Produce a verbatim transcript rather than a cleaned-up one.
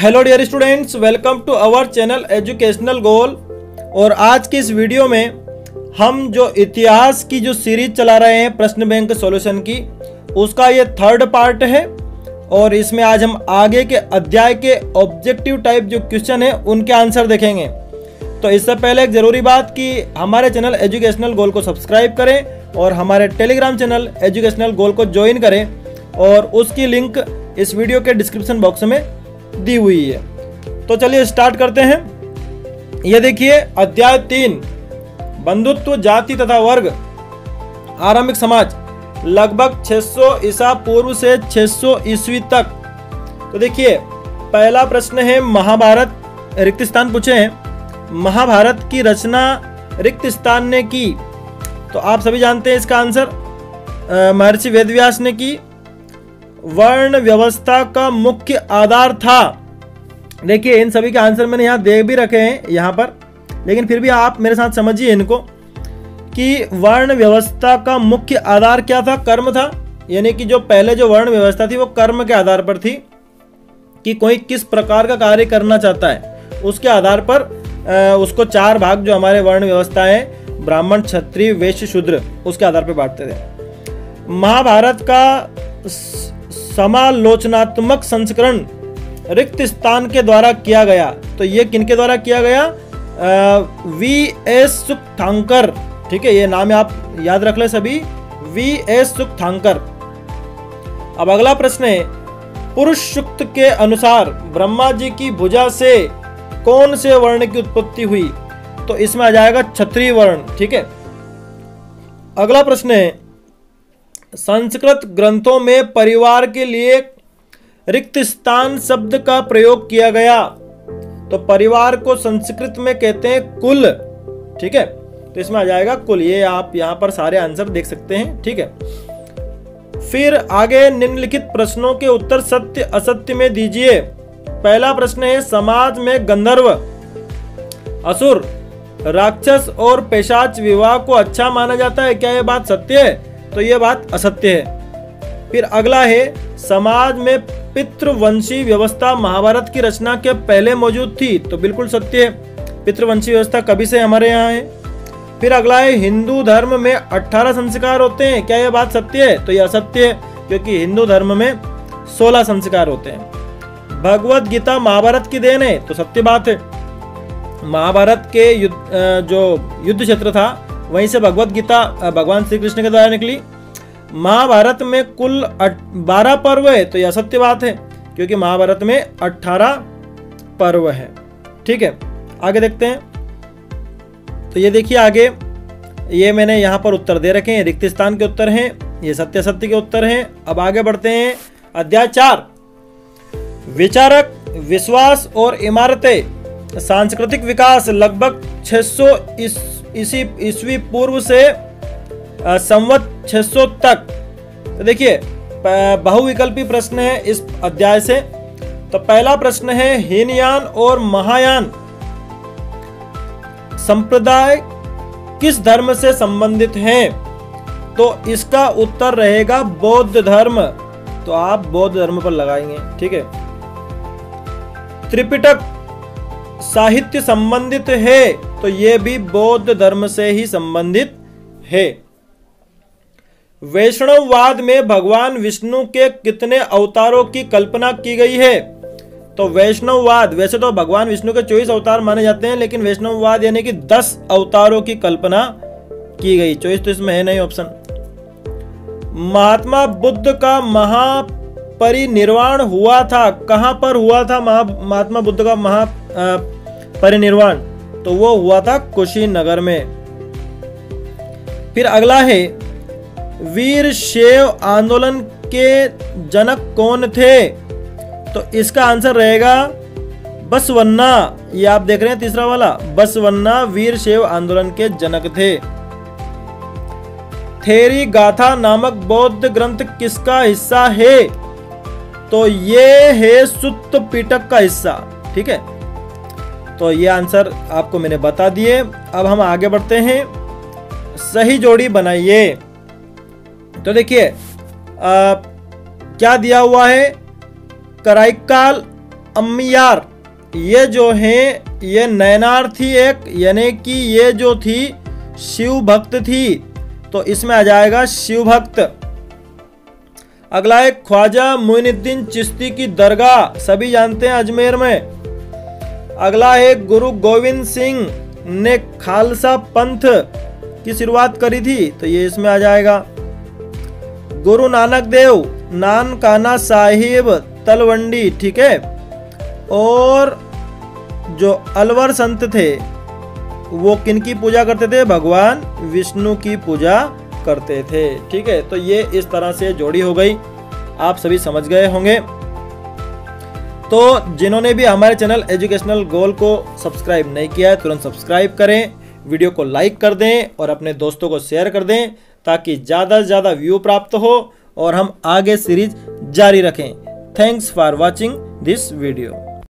Hello dear students, welcome to our channel educational goal. और आज की इस वीडियो में हम जो इतिहास की जो सीरीज चला रहे हैं प्रश्न बैंक सॉल्यूशन की, उसका ये थर्ड पार्ट है। और इसमें आज हम आगे के अध्याय के ऑब्जेक्टिव टाइप जो क्वेश्चन है उनके आंसर देखेंगे। तो इससे पहले एक ज़रूरी बात कि हमारे चैनल एजुकेशनल गोल को सब्सक्राइब करें और हमारे टेलीग्राम चैनल एजुकेशनल गोल को ज्वाइन करें, और उसकी लिंक इस वीडियो के डिस्क्रिप्शन बॉक्स में दी हुई है। तो चलिए स्टार्ट करते हैं। ये देखिए अध्याय तीन, बंधुत्व, जाति तथा वर्ग, आरंभिक समाज, लगभग छह सौ ईसा पूर्व से छह सौ ईस्वी तक। तो देखिए पहला प्रश्न है, महाभारत रिक्त स्थान पूछे हैं, महाभारत की रचना रिक्त स्थान ने की। तो आप सभी जानते हैं इसका आंसर महर्षि वेदव्यास ने की। वर्ण व्यवस्था का मुख्य आधार था। देखिए इन सभी के आंसर मैंने यहाँ दे भी रखे हैं यहाँ पर, लेकिन फिर भी आप मेरे साथ समझिए इनको कि वर्ण व्यवस्था का मुख्य आधार क्या था? कर्म था। यानी कि जो पहले जो वर्ण व्यवस्था थी वो कर्म के आधार पर थी कि कोई किस प्रकार का कार्य करना चाहता है, उसके आधार पर उसको चार भाग जो हमारे वर्ण व्यवस्था है, ब्राह्मण, क्षत्रिय, वैश्य, शूद्र, उसके आधार पर बांटते थे। महाभारत का समालोचनात्मक संस्करण रिक्त स्थान के द्वारा किया गया। तो ये किनके द्वारा किया गया? V S Sukthankar. ठीक है, ये नाम आप याद रख ले सभी, वी एस सुक्थांकर। अब अगला प्रश्न है, पुरुष सूक्त के अनुसार ब्रह्मा जी की भुजा से कौन से वर्ण की उत्पत्ति हुई? तो इसमें आ जाएगा क्षत्रिय वर्ण। ठीक है। अगला प्रश्न है, संस्कृत ग्रंथों में परिवार के लिए रिक्त स्थान शब्द का प्रयोग किया गया। तो परिवार को संस्कृत में कहते हैं कुल। ठीक है, तो इसमें आ जाएगा कुल। ये आप यहां पर सारे आंसर देख सकते हैं। ठीक है। फिर आगे निम्नलिखित प्रश्नों के उत्तर सत्य असत्य में दीजिए। पहला प्रश्न है, समाज में गंधर्व, असुर, राक्षस और पिशाच विवाह को अच्छा माना जाता है, क्या यह बात सत्य है? तो यह बात असत्य है। फिर अगला है, समाज में पितृवंशी व्यवस्था महाभारत की रचना के पहले मौजूद थी। तो बिल्कुल सत्य है, पितृवंशी व्यवस्था कभी से हमारे यहाँ है। फिर अगला है, हिंदू धर्म में अठारह संस्कार होते हैं, क्या यह बात सत्य है? तो यह असत्य है, क्योंकि हिंदू धर्म में सोलह संस्कार होते हैं। भगवत गीता महाभारत की देन है, तो सत्य बात है। महाभारत के युद्ध जो युद्ध क्षेत्र था वहीं से भगवत गीता भगवान श्री कृष्ण के द्वारा निकली। महाभारत में कुल बारह पर्व है, तो यह सत्य बात है, क्योंकि महाभारत में अठारह पर्व है। ठीक है, आगे देखते हैं। तो ये देखिए आगे, ये मैंने यहाँ पर उत्तर दे रखे हैं, रिक्त स्थान के उत्तर हैं, ये सत्य सत्य के उत्तर हैं। अब आगे बढ़ते हैं। अध्याय चार, विचारक, विश्वास और इमारतें, सांस्कृतिक विकास, लगभग छह सौ इसी ईस्वी पूर्व से संवत छह सौ तक। तो देखिए बहुविकल्पी प्रश्न है इस अध्याय से। तो पहला प्रश्न है, हीनयान और महायान संप्रदाय किस धर्म से संबंधित हैं? तो इसका उत्तर रहेगा बौद्ध धर्म। तो आप बौद्ध धर्म पर लगाएंगे। ठीक है। त्रिपिटक साहित्य संबंधित है, तो यह भी बौद्ध धर्म से ही संबंधित है। वैष्णववाद में भगवान विष्णु के कितने अवतारों की कल्पना की गई है? तो वैष्णववाद, वैसे तो भगवान विष्णु के चौबीस अवतार माने जाते हैं, लेकिन वैष्णववाद यानी कि दस अवतारों की कल्पना की गई। चौबीस तो इसमें है नहीं ऑप्शन। महात्मा बुद्ध का महापरिनिर्वाण हुआ था, कहां पर हुआ था महात्मा बुद्ध का महा परिनिर्वाण? तो वो हुआ था कुशीनगर में। फिर अगला है, वीर शैव आंदोलन के जनक कौन थे? तो इसका आंसर रहेगा बसवन्ना। ये आप देख रहे हैं तीसरा वाला, बसवन्ना वीर शैव आंदोलन के जनक थे। थेरी गाथा नामक बौद्ध ग्रंथ किसका हिस्सा है? तो ये है सुत्त पिटक का हिस्सा। ठीक है, तो ये आंसर आपको मैंने बता दिए। अब हम आगे बढ़ते हैं। सही जोड़ी बनाइए। तो देखिए क्या दिया हुआ है, कराइकाल अम्मियार, ये जो है ये नैनार थी एक, यानी कि ये जो थी शिव भक्त थी, तो इसमें आ जाएगा शिव भक्त। अगला है ख्वाजा मोइनुद्दीन चिश्ती की दरगाह, सभी जानते हैं अजमेर में। अगला है गुरु गोविंद सिंह ने खालसा पंथ की शुरुआत करी थी, तो ये इसमें आ जाएगा। गुरु नानक देव नानकाना साहिब तलवंडी, ठीक है। और जो अलवर संत थे वो किनकी पूजा करते थे? भगवान विष्णु की पूजा करते थे, ठीक है। तो ये इस तरह से जोड़ी हो गई, आप सभी समझ गए होंगे। तो जिन्होंने भी हमारे चैनल एजुकेशनल गोल को सब्सक्राइब नहीं किया है तुरंत सब्सक्राइब करें, वीडियो को लाइक कर दें और अपने दोस्तों को शेयर कर दें ताकि ज़्यादा से ज़्यादा व्यू प्राप्त हो और हम आगे सीरीज जारी रखें। Thanks for watching this video.